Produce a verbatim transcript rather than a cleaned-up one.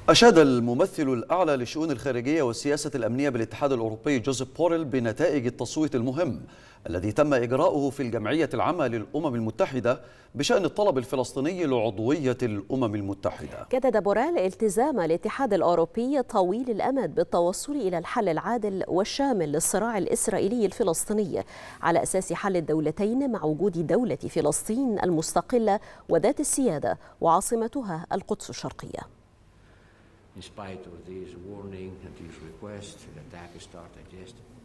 أشاد الممثل الأعلى للشؤون الخارجية والسياسة الأمنية بالاتحاد الأوروبي جوزيف بوريل بنتائج التصويت المهم الذي تم إجراؤه في الجمعية العامة للأمم المتحدة بشأن الطلب الفلسطيني لعضوية الأمم المتحدة. جدد بوريل التزام الاتحاد الأوروبي طويل الأمد بالتوصل إلى الحل العادل والشامل للصراع الإسرائيلي الفلسطيني على أساس حل الدولتين مع وجود دولة فلسطين المستقلة وذات السيادة وعاصمتها القدس الشرقية. In spite of these warning and these requests, the attack started yesterday.